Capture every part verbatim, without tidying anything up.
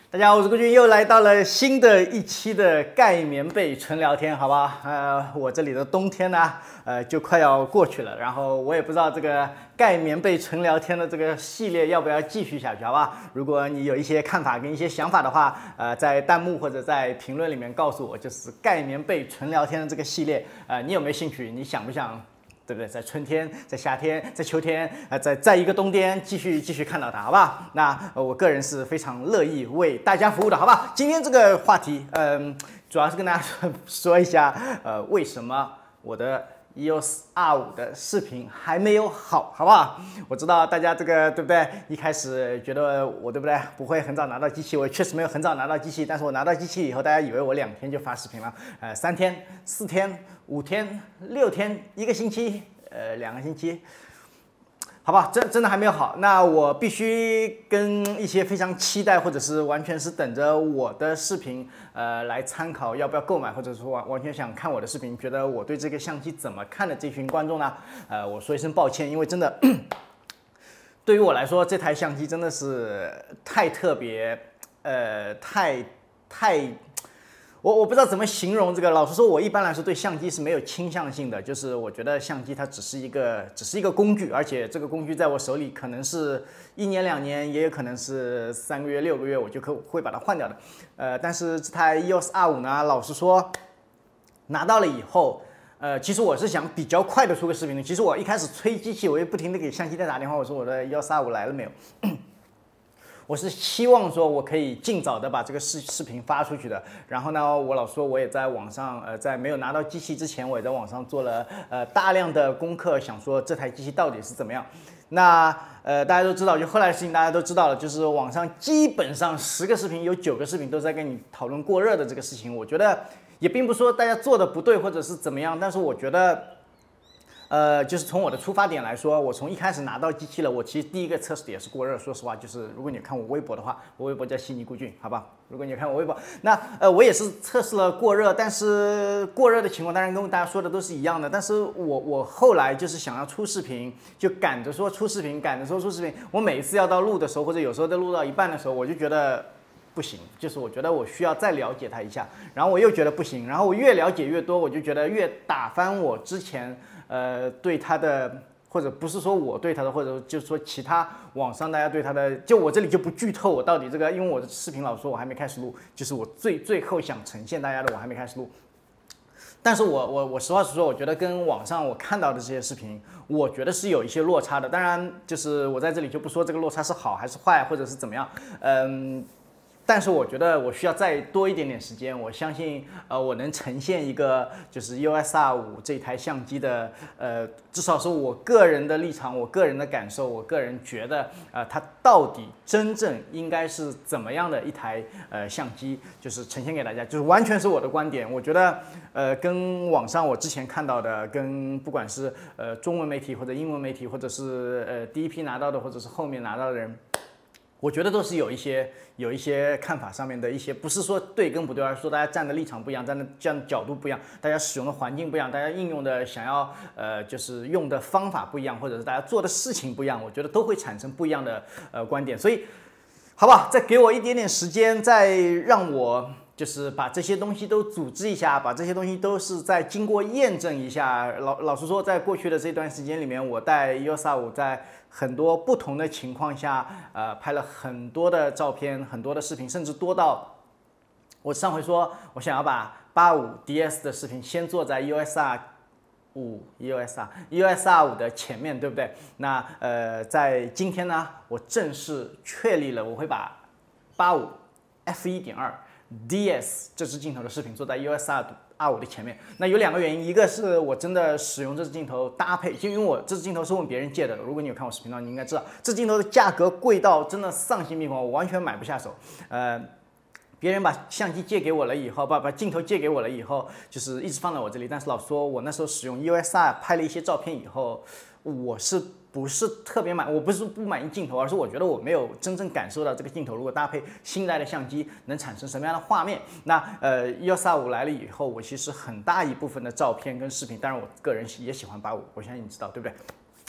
大家好，我是郭俊，又来到了新的一期的盖棉被纯聊天，好吧？呃，我这里的冬天呢，呃，就快要过去了，然后我也不知道这个盖棉被纯聊天的这个系列要不要继续下去，好吧？如果你有一些看法跟一些想法的话，呃，在弹幕或者在评论里面告诉我，就是盖棉被纯聊天的这个系列，呃，你有没有兴趣？你想不想？对不对？在春天，在夏天，在秋天，啊、呃，在在一个冬天继续继续看到它，好吧？那、呃、我个人是非常乐意为大家服务的，好吧？今天这个话题，嗯、呃，主要是跟大家说说一下，呃，为什么我的 E O S R 五的视频还没有好，好不好？我知道大家这个对不对？一开始觉得我对不对？不会很早拿到机器，我确实没有很早拿到机器，但是我拿到机器以后，大家以为我两天就发视频了，呃，三天、四天。五天、六天、一个星期，呃，两个星期，好吧，真真的还没有好。那我必须跟一些非常期待，或者是完全是等着我的视频，呃，来参考要不要购买，或者说完完全想看我的视频，觉得我对这个相机怎么看的这群观众呢，呃，我说一声抱歉，因为真的，对于我来说，这台相机真的是太特别，呃，太太。我我不知道怎么形容这个。老实说，我一般来说对相机是没有倾向性的，就是我觉得相机它只是一个只是一个工具，而且这个工具在我手里可能是一年两年，也有可能是三个月六个月，我就可会把它换掉的。呃，但是这台 E O S R 五呢，老实说，拿到了以后，呃，其实我是想比较快的出个视频的。其实我一开始催机器，我也不停的给相机在打电话，我说我的 E O S R 五来了没有？我是希望说，我可以尽早的把这个视视频发出去的。然后呢，我老说我也在网上，呃，在没有拿到机器之前，我也在网上做了呃大量的功课，想说这台机器到底是怎么样。那呃，大家都知道，就后来的事情大家都知道了，就是网上基本上十个视频有九个视频都在跟你讨论过热的这个事情。我觉得也并不说大家做的不对或者是怎么样，但是我觉得。呃，就是从我的出发点来说，我从一开始拿到机器了，我其实第一个测试的也是过热。说实话，就是如果你看我微博的话，我微博叫悉尼孤俊，好吧？如果你看我微博，那呃，我也是测试了过热，但是过热的情况当然跟大家说的都是一样的。但是我我后来就是想要出视频，就赶着说出视频，赶着说出视频。我每一次要到录的时候，或者有时候在录到一半的时候，我就觉得。不行，就是我觉得我需要再了解它一下，然后我又觉得不行，然后我越了解越多，我就觉得越打翻我之前呃对它的，或者不是说我对它的，或者就是说其他网上大家对它的，就我这里就不剧透我到底这个，因为我的视频老说我还没开始录，就是我最最后想呈现大家的我还没开始录。但是我我我实话实说，我觉得跟网上我看到的这些视频，我觉得是有一些落差的。当然，就是我在这里就不说这个落差是好还是坏，或者是怎么样，嗯。但是我觉得我需要再多一点点时间，我相信，呃，我能呈现一个就是 E O S R 五这台相机的，呃，至少是我个人的立场，我个人的感受，我个人觉得，呃，它到底真正应该是怎么样的一台呃相机，就是呈现给大家，就是完全是我的观点。我觉得，呃，跟网上我之前看到的，跟不管是呃中文媒体或者英文媒体，或者是呃第一批拿到的，或者是后面拿到的人。我觉得都是有一些有一些看法上面的一些，不是说对跟不对，而是说大家站的立场不一样，站的这样角度不一样，大家使用的环境不一样，大家应用的想要呃就是用的方法不一样，或者是大家做的事情不一样，我觉得都会产生不一样的呃观点。所以，好吧，再给我一点点时间，再让我就是把这些东西都组织一下，把这些东西都是再经过验证一下。老老实说，在过去的这段时间里面，我带 E O S R 五在很多不同的情况下，呃，拍了很多的照片，很多的视频，甚至多到我上回说我想要把八五 D S 的视频先做在 E O S R 五 E O S R E O S R 五的前面，对不对？那呃，在今天呢，我正式确立了我会把八五 F 一点二 D S 这支镜头的视频做在 E O S R R 五的前面。那有两个原因，一个是我真的使用这支镜头搭配，就因为我这支镜头是问别人借的。如果你有看我视频的话，你应该知道这镜头的价格贵到真的丧心病狂，我完全买不下手。呃，别人把相机借给我了以后，把把镜头借给我了以后，就是一直放在我这里。但是老实说，我那时候使用 E O S R 拍了一些照片以后，我是不是特别满？我不是不满意镜头，而是我觉得我没有真正感受到这个镜头如果搭配新一代的相机能产生什么样的画面。那呃 E O S R 五来了以后，我其实很大一部分的照片跟视频，当然我个人也喜欢八五，我相信你知道，对不对？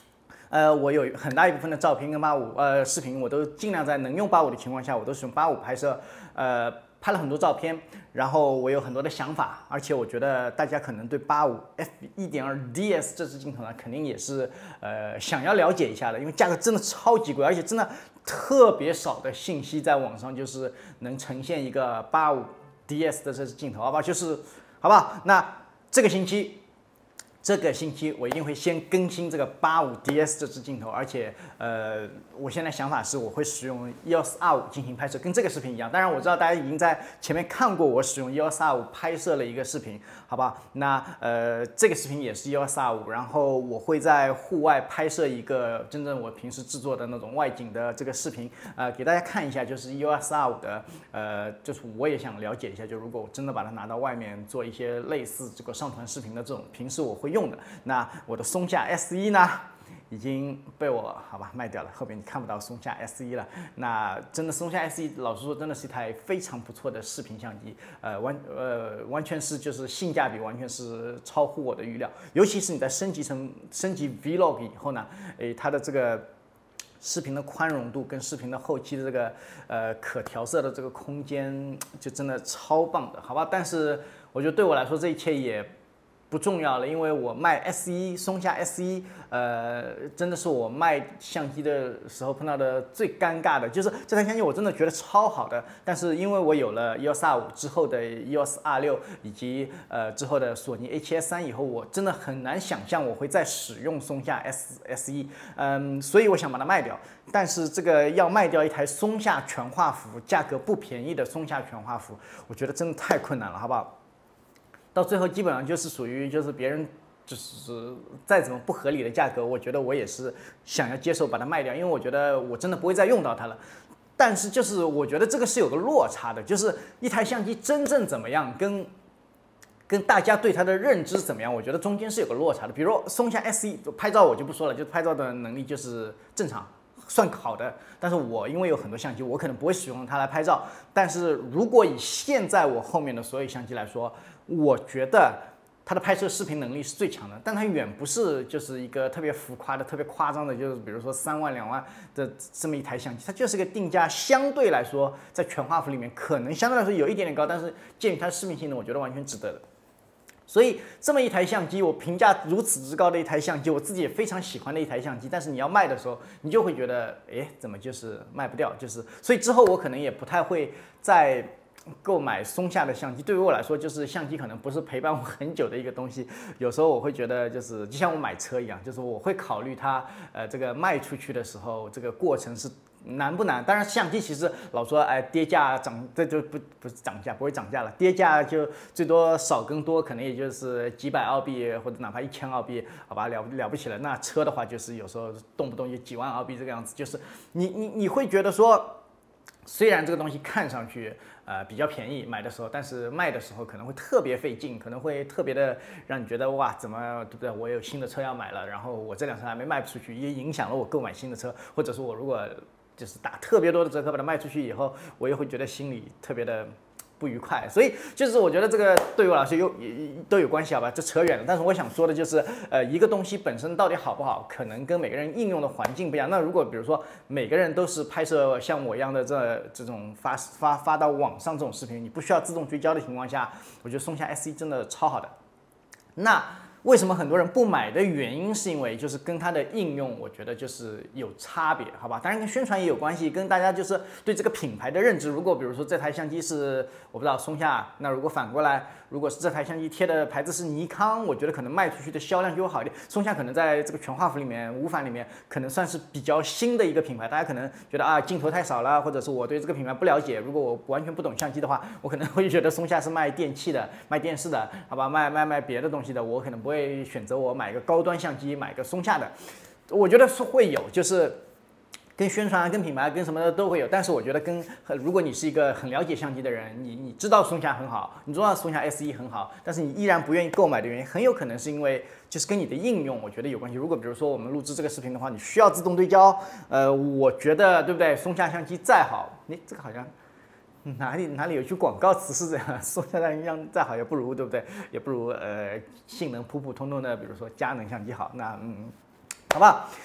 呃，我有很大一部分的照片跟八五呃视频，我都尽量在能用八五的情况下，我都是用八五拍摄，呃，拍了很多照片，然后我有很多的想法，而且我觉得大家可能对八五 f 一点二 D S 这支镜头呢，肯定也是呃想要了解一下的，因为价格真的超级贵，而且真的特别少的信息在网上就是能呈现一个八五 D S 的这支镜头，好吧？就是好不好？那这个星期。这个星期我一定会先更新这个八五 D S 这支镜头，而且呃，我现在想法是我会使用 E O S R 五进行拍摄，跟这个视频一样。当然我知道大家已经在前面看过我使用 E O S R 五拍摄了一个视频，好吧？那呃，这个视频也是 E O S R 五，然后我会在户外拍摄一个真正我平时制作的那种外景的这个视频，呃，给大家看一下，就是 E O S R 五的，呃，就是我也想了解一下，就如果我真的把它拿到外面做一些类似这个上传视频的这种，平时我会用。用的那我的松下 S 一 呢，已经被我好吧卖掉了，后面你看不到松下 S 一 了。那真的松下 S 一，老实说，真的是一台非常不错的视频相机，呃完呃完全是就是性价比完全是超乎我的预料。尤其是你在升级成升级 Vlog 以后呢，诶，它的这个视频的宽容度跟视频的后期的这个呃可调色的这个空间，就真的超棒的，好吧？但是我觉得对我来说，这一切也不重要了，因为我卖 S 一松下 S 一，呃，真的是我卖相机的时候碰到的最尴尬的，就是这台相机我真的觉得超好的，但是因为我有了 E O S R 五之后的 E O S R 六以及呃之后的索尼 A 七 S 三以后，我真的很难想象我会再使用松下 S S 一，嗯，所以我想把它卖掉，但是这个要卖掉一台松下全画幅，价格不便宜的松下全画幅，我觉得真的太困难了，好不好？到最后基本上就是属于就是别人就是再怎么不合理的价格，我觉得我也是想要接受把它卖掉，因为我觉得我真的不会再用到它了。但是就是我觉得这个是有个落差的，就是一台相机真正怎么样跟跟大家对它的认知怎么样，我觉得中间是有个落差的。比如松下 S 一拍照我就不说了，就拍照的能力就是正常。算好的，但是我因为有很多相机，我可能不会使用它来拍照。但是如果以现在我后面的所有相机来说，我觉得它的拍摄视频能力是最强的，但它远不是就是一个特别浮夸的、特别夸张的，就是比如说三万、两万的这么一台相机，它就是个定价相对来说在全画幅里面可能相对来说有一点点高，但是鉴于它的视频性能，我觉得完全值得的。所以这么一台相机，我评价如此之高的一台相机，我自己也非常喜欢的一台相机，但是你要卖的时候，你就会觉得，哎，怎么就是卖不掉？就是，所以之后我可能也不太会再购买松下的相机。对于我来说，就是相机可能不是陪伴我很久的一个东西。有时候我会觉得，就是就像我买车一样，就是我会考虑它，呃，这个卖出去的时候，这个过程是难不难？当然，相机其实老说，哎，跌价涨，这就不不是涨价，不会涨价了。跌价就最多少跟多，可能也就是几百澳币，或者哪怕一千澳币，好吧，了了不起了。那车的话，就是有时候动不动就几万澳币这个样子，就是你你你会觉得说，虽然这个东西看上去呃比较便宜买的时候，但是卖的时候可能会特别费劲，可能会特别的让你觉得哇，怎么对不对？我有新的车要买了，然后我这辆车还没卖出去，也影响了我购买新的车，或者说我如果就是打特别多的折扣把它卖出去以后，我也会觉得心里特别的不愉快，所以就是我觉得这个对于我来说有都有关系，好吧？这扯远了。但是我想说的就是，呃，一个东西本身到底好不好，可能跟每个人应用的环境不一样。那如果比如说每个人都是拍摄像我一样的这这种发发发到网上这种视频，你不需要自动追焦的情况下，我觉得松下 S 一真的超好的。那为什么很多人不买的原因，是因为就是跟它的应用，我觉得就是有差别，好吧？当然跟宣传也有关系，跟大家就是对这个品牌的认知。如果比如说这台相机是我不知道松下，那如果反过来，如果是这台相机贴的牌子是尼康，我觉得可能卖出去的销量就会好一点。松下可能在这个全画幅里面、无反里面，可能算是比较新的一个品牌，大家可能觉得啊镜头太少了，或者是我对这个品牌不了解。如果我完全不懂相机的话，我可能会觉得松下是卖电器的、卖电视的，好吧？卖卖卖别的东西的，我可能不会选择我买个高端相机，买个松下的。我觉得是会有，就是跟宣传、跟品牌、跟什么的都会有。但是我觉得跟如果你是一个很了解相机的人，你你知道松下很好，你知道松下 S 一很好，但是你依然不愿意购买的原因，很有可能是因为就是跟你的应用，我觉得有关系。如果比如说我们录制这个视频的话，你需要自动对焦，呃，我觉得对不对？松下相机再好，你这个好像。哪里哪里有句广告词是这样，松下相机再好也不如，对不对？也不如呃性能普普通通的，比如说佳能相机好。那嗯，好吧。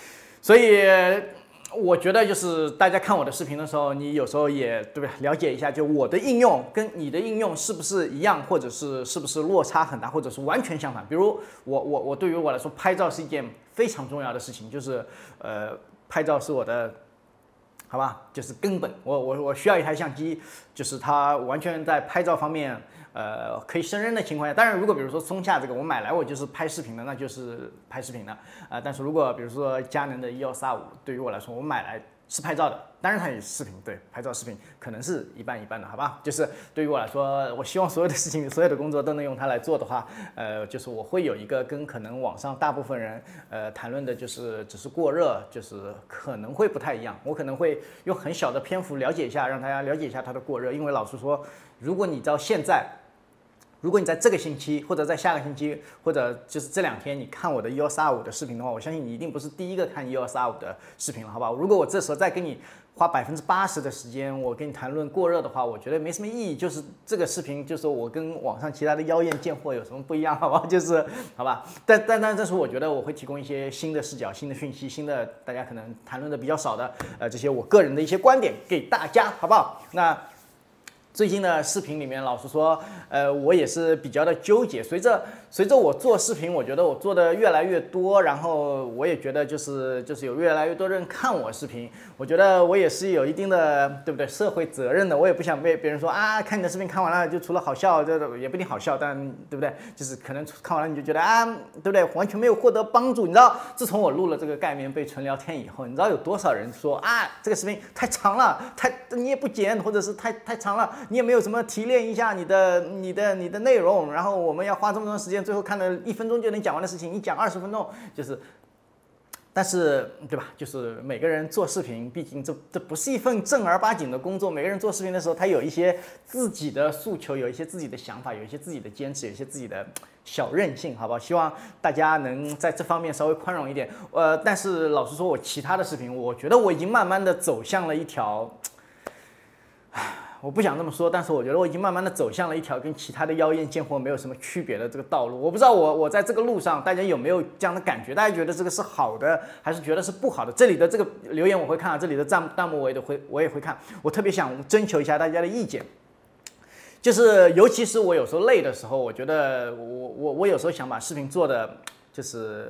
所以我觉得就是大家看我的视频的时候，你有时候也对不对了解一下，就我的应用跟你的应用是不是一样，或者是是不是落差很大，或者是完全相反。比如我我我对于我来说，拍照是一件非常重要的事情，就是呃拍照是我的。好吧，就是根本，我我我需要一台相机，就是它完全在拍照方面，呃，可以胜任的情况下。当然，如果比如说松下这个我买来我就是拍视频的，那就是拍视频的，啊、呃，但是如果比如说佳能的一幺三五，对于我来说，我买来是拍照的，当然它也是视频，对，拍照视频可能是一半一半的，好吧？就是对于我来说，我希望所有的事情、所有的工作都能用它来做的话，呃，就是我会有一个跟可能网上大部分人呃谈论的，就是只是过热，就是可能会不太一样。我可能会用很小的篇幅了解一下，让大家了解一下它的过热，因为老实说，如果你到现在。如果你在这个星期，或者在下个星期，或者就是这两天，你看我的一二三五的视频的话，我相信你一定不是第一个看一二三五的视频了，好吧？如果我这时候再跟你花百分之八十的时间，我跟你谈论过热的话，我觉得没什么意义。就是这个视频，就是我跟网上其他的妖艳贱货有什么不一样，好吧？就是好吧？但但但这时候我觉得我会提供一些新的视角、新的讯息、新的大家可能谈论的比较少的呃这些我个人的一些观点给大家，好不好？那。最近的视频里面，老实说，呃，我也是比较的纠结。随着随着我做视频，我觉得我做的越来越多，然后我也觉得就是就是有越来越多人看我视频，我觉得我也是有一定的对不对社会责任的。我也不想被别人说啊，看你的视频看完了就除了好笑，这也不一定好笑，但对不对？就是可能看完了你就觉得啊，对不对？完全没有获得帮助。你知道，自从我录了这个盖棉被纯聊天以后，你知道有多少人说啊，这个视频太长了，太你也不剪，或者是太太长了。你也没有什么提炼一下你的、你的、你的内容，然后我们要花这么长时间，最后看了一分钟就能讲完的事情，你讲二十分钟，就是，但是对吧？就是每个人做视频，毕竟这这不是一份正儿八经的工作。每个人做视频的时候，他有一些自己的诉求，有一些自己的想法，有一些自己的坚持，有一些自己的小任性，好不好？希望大家能在这方面稍微宽容一点。呃，但是老实说，我其他的视频，我觉得我已经慢慢的走向了一条，唉。我不想这么说，但是我觉得我已经慢慢的走向了一条跟其他的妖艳贱货没有什么区别的这个道路。我不知道我我在这个路上，大家有没有这样的感觉？大家觉得这个是好的，还是觉得是不好的？这里的这个留言我会看，这里的弹弹幕我也会我也会看。我特别想征求一下大家的意见，就是尤其是我有时候累的时候，我觉得我我我有时候想把视频做的就是。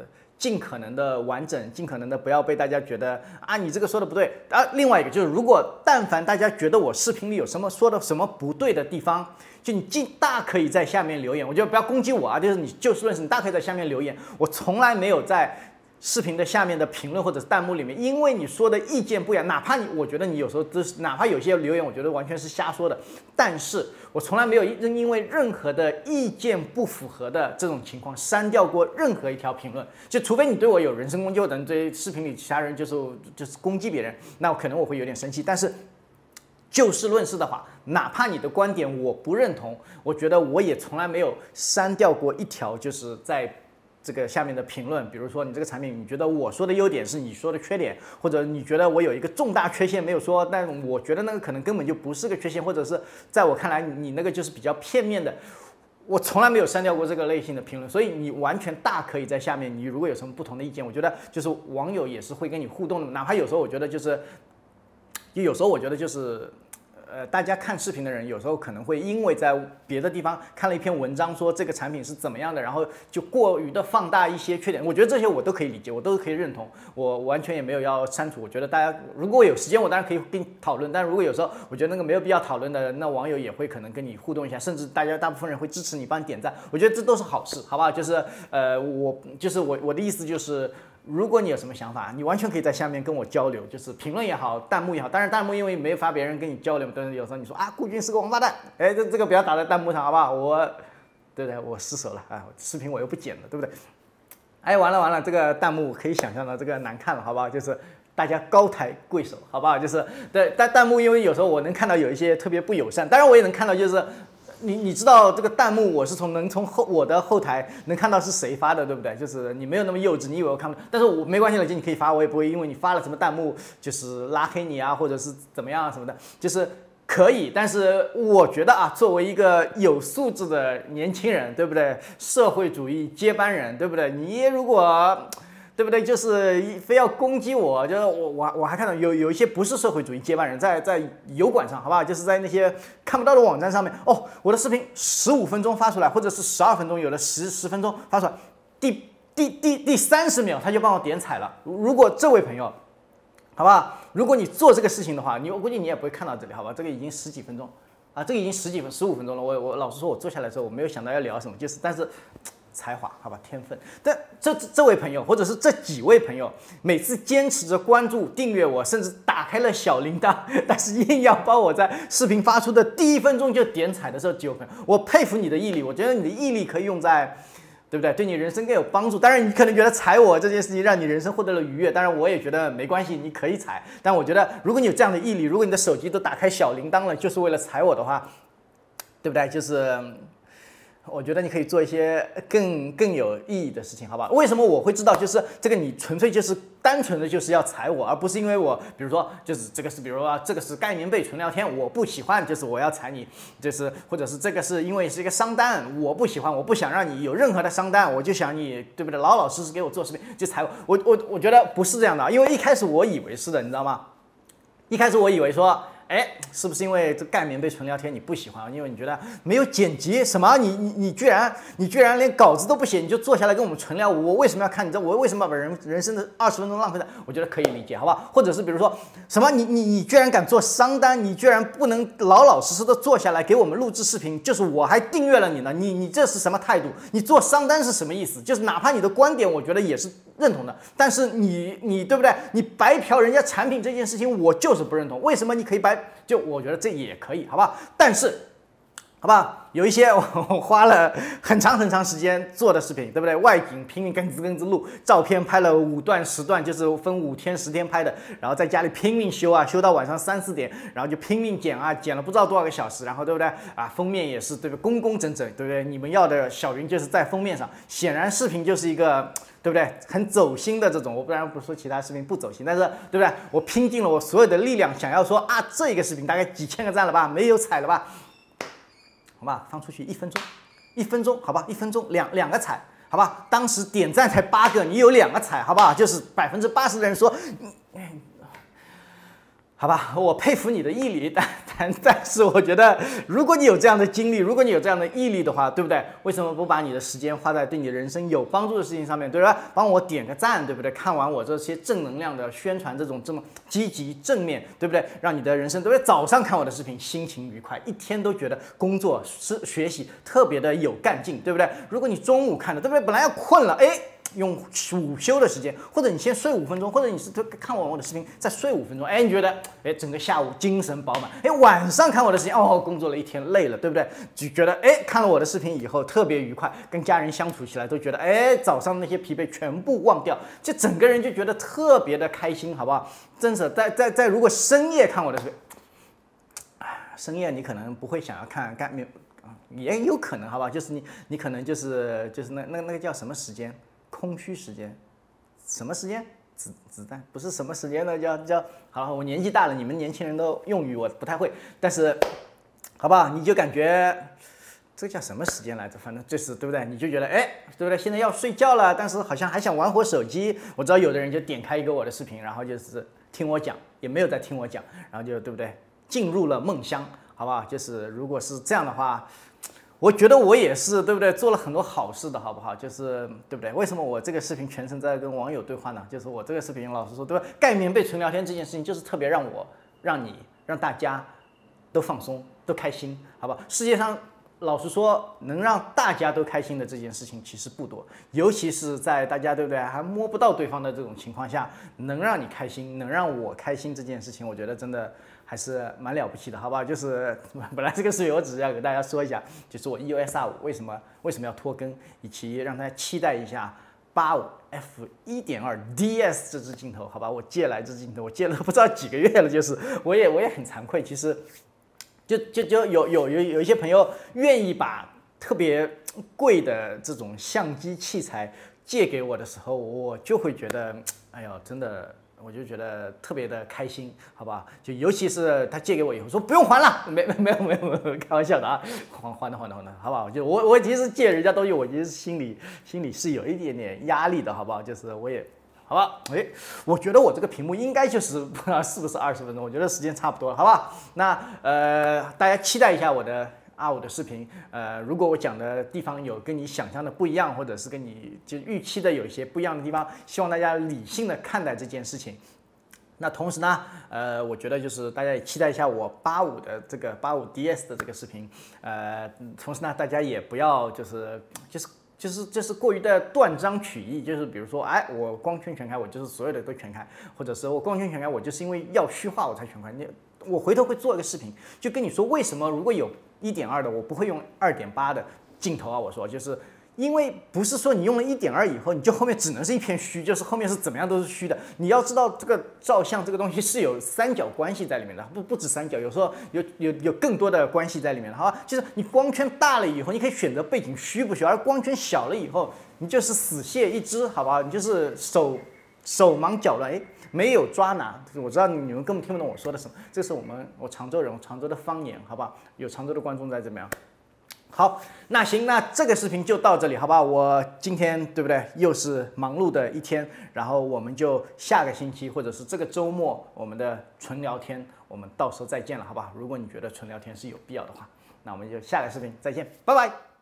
尽可能的完整，尽可能的不要被大家觉得啊你这个说的不对啊。另外一个就是，如果但凡大家觉得我视频里有什么说的什么不对的地方，就你尽大可以在下面留言，我觉得不要攻击我啊，就是你就事论事，你大可以在下面留言。我从来没有在视频的下面的评论或者是弹幕里面，因为你说的意见不一样，哪怕你我觉得你有时候都是，哪怕有些留言我觉得完全是瞎说的，但是我从来没有因因为任何的意见不符合的这种情况删掉过任何一条评论，就除非你对我有人身攻击，或者对视频里其他人就是就是攻击别人，那可能我会有点生气，但是。就事论事的话，哪怕你的观点我不认同，我觉得我也从来没有删掉过一条，就是在这个下面的评论，比如说你这个产品，你觉得我说的优点是你说的缺点，或者你觉得我有一个重大缺陷没有说，但我觉得那个可能根本就不是个缺陷，或者是在我看来你那个就是比较片面的。我从来没有删掉过这个类型的评论，所以你完全大可以在下面，你如果有什么不同的意见，我觉得就是网友也是会跟你互动的，哪怕有时候我觉得就是，就有时候我觉得就是。呃，大家看视频的人有时候可能会因为在别的地方看了一篇文章，说这个产品是怎么样的，然后就过于的放大一些缺点。我觉得这些我都可以理解，我都可以认同，我完全也没有要删除。我觉得大家如果有时间，我当然可以跟你讨论，但如果有时候我觉得那个没有必要讨论的，那网友也会可能跟你互动一下，甚至大家大部分人会支持你，帮你点赞。我觉得这都是好事，好不好？就是呃，我就是我我的意思就是。如果你有什么想法，你完全可以在下面跟我交流，就是评论也好，弹幕也好。当然，弹幕因为没法别人跟你交流，但是有时候你说啊，顾军是个王八蛋，哎，这这个不要打在弹幕上，好不好？我，对不对？我失手了啊，视频我又不剪了，对不对？哎，完了完了，这个弹幕可以想象到这个难看了，好不好？就是大家高抬贵手，好不好？就是对，但弹幕因为有时候我能看到有一些特别不友善，当然我也能看到就是。你你知道这个弹幕，我是从能从后我的后台能看到是谁发的，对不对？就是你没有那么幼稚，你以为我看不到，但是我没关系了，就你可以发，我也不会因为你发了什么弹幕就是拉黑你啊，或者是怎么样啊什么的，就是可以。但是我觉得啊，作为一个有素质的年轻人，对不对？社会主义接班人，对不对？你如果对不对？就是非要攻击我，就是我我我还看到有有一些不是社会主义接班人在在油管上，好不好？就是在那些看不到的网站上面，哦，我的视频十五分钟发出来，或者是十二分钟，有的十十分钟发出来，第第第第三十秒他就帮我点彩了。如果这位朋友，好吧，如果你做这个事情的话，你我估计你也不会看到这里，好吧？这个已经十几分钟啊，这个已经十几分十五分钟了。我我老实说，我坐下来之后，我没有想到要聊什么，就是但是。才华，好吧，天分。但这这这位朋友，或者是这几位朋友，每次坚持着关注、订阅我，甚至打开了小铃铛，但是硬要帮我在视频发出的第一分钟就点彩的时候，几位朋友，我佩服你的毅力。我觉得你的毅力可以用在，对不对？对你人生更有帮助。当然，你可能觉得踩我这件事情让你人生获得了愉悦，当然我也觉得没关系，你可以踩。但我觉得，如果你有这样的毅力，如果你的手机都打开小铃铛了，就是为了踩我的话，对不对？就是。我觉得你可以做一些更更有意义的事情，好吧？为什么我会知道？就是这个你纯粹就是单纯的就是要踩我，而不是因为我，比如说就是这个是，比如说这个是盖棉被纯聊天，我不喜欢，就是我要踩你，就是或者是这个是因为是一个商单，我不喜欢，我不想让你有任何的商单，我就想你对不对？老老实实给我做视频就踩我，我我我觉得不是这样的，因为一开始我以为是的，你知道吗？一开始我以为说。哎，是不是因为这盖棉被纯聊天你不喜欢？因为你觉得没有剪辑什么？你你你居然你居然连稿子都不写，你就坐下来跟我们纯聊？我为什么要看？你知道我为什么把人人生的二十分钟浪费在？我觉得可以理解，好吧？或者是比如说什么？你你你居然敢做商单？你居然不能老老实实的坐下来给我们录制视频？就是我还订阅了你呢，你你这是什么态度？你做商单是什么意思？就是哪怕你的观点，我觉得也是认同的，但是你你对不对？你白嫖人家产品这件事情，我就是不认同。为什么你可以白？就我觉得这也可以，好不好？但是，好不好？有一些我花了很长很长时间做的视频，对不对？外景拼命跟滋跟滋录，照片拍了五段十段，就是分五天十天拍的，然后在家里拼命修啊，修到晚上三四点，然后就拼命剪啊，剪了不知道多少个小时，然后对不对？啊，封面也是对不对？工工整整，对不对？你们要的小云就是在封面上，显然视频就是一个。对不对？很走心的这种，我不然不说其他视频不走心，但是对不对？我拼尽了我所有的力量，想要说啊，这个视频大概几千个赞了吧，没有踩了吧？好吧，放出去一分钟，一分钟，好吧，一分钟两两个踩，好吧？当时点赞才八个，你有两个踩，好不好？就是百分之八十的人说，嗯。好吧，我佩服你的毅力，但但但是我觉得，如果你有这样的经历，如果你有这样的毅力的话，对不对？为什么不把你的时间花在对你人生有帮助的事情上面，对吧？帮我点个赞，对不对？看完我这些正能量的宣传，这种这么积极正面，对不对？让你的人生，对不对？早上看我的视频，心情愉快，一天都觉得工作是学习特别的有干劲，对不对？如果你中午看的，对不对？本来要困了，哎。用午休的时间，或者你先睡五分钟，或者你是看完我的视频再睡五分钟，哎，你觉得哎整个下午精神饱满，哎晚上看我的视频，哦工作了一天累了，对不对？就觉得哎看了我的视频以后特别愉快，跟家人相处起来都觉得哎早上那些疲惫全部忘掉，就整个人就觉得特别的开心，好不好？真是在在在如果深夜看我的视频，深夜你可能不会想要看干面，也有可能，好不好？就是你你可能就是就是那那那个叫什么时间？空虚时间，什么时间？子子弹不是什么时间呢？叫叫好，我年纪大了，你们年轻人的用语我不太会，但是，好不好？你就感觉这叫什么时间来着？反正就是对不对？你就觉得哎，对不对？现在要睡觉了，但是好像还想玩会儿手机。我知道有的人就点开一个我的视频，然后就是听我讲，也没有在听我讲，然后就对不对？进入了梦乡，好不好？就是如果是这样的话。我觉得我也是，对不对？做了很多好事的，好不好？就是对不对？为什么我这个视频全程在跟网友对话呢？就是我这个视频，老实说，对吧？盖棉被纯聊天这件事情，就是特别让我、让你、让大家都放松、都开心，好吧？世界上老实说，能让大家都开心的这件事情其实不多，尤其是在大家对不对还摸不到对方的这种情况下，能让你开心，能让我开心这件事情，我觉得真的。还是蛮了不起的，好不好？就是本来这个视频我只是要给大家说一下，就是我 E O S R 五为什么为什么要拖更，以及让大家期待一下八五 F 一点二 D S 这支镜头，好吧？我借来这支镜头，我借了不知道几个月了，就是我也我也很惭愧，其实就就就有有有有一些朋友愿意把特别贵的这种相机器材借给我的时候，我就会觉得，哎呦，真的。我就觉得特别的开心，好吧？就尤其是他借给我以后说不用还了，没没没有没有没有，开玩笑的啊，还还的还的还的，好不好？就我我其实借人家东西，我其实心里心里是有一点点压力的，好不好？就是我也好吧？哎，我觉得我这个屏幕应该就是不知道是不是二十分钟，我觉得时间差不多了，好吧？那呃，大家期待一下我的阿五的视频。呃，如果我讲的地方有跟你想象的不一样，或者是跟你就预期的有一些不一样的地方，希望大家理性的看待这件事情。那同时呢，呃，我觉得就是大家也期待一下我八五的这个八五 D S 的这个视频，呃，同时呢，大家也不要就是就是就是就是过于的断章取义，就是比如说，哎，我光圈全开，我就是所有的都全开，或者是我光圈全开，我就是因为要虚化我才全开。你我回头会做一个视频，就跟你说为什么如果有一点二的，我不会用二点八的镜头啊，我说就是。因为不是说你用了一点二以后，你就后面只能是一片虚，就是后面是怎么样都是虚的。你要知道这个照相这个东西是有三角关系在里面的，不不止三角，有时候有有有更多的关系在里面的，好吧？就是你光圈大了以后，你可以选择背景虚不虚，而光圈小了以后，你就是死蟹一只，好不好？你就是手手忙脚乱，哎，没有抓拿。我知道你们根本听不懂我说的什么，这是我们我常州人，常州的方言，好不好？有常州的观众在这边。好，那行，那这个视频就到这里，好吧？我今天对不对？又是忙碌的一天，然后我们就下个星期或者是这个周末，我们的纯聊天，我们到时候再见了，好吧？如果你觉得纯聊天是有必要的话，那我们就下个视频再见，拜拜。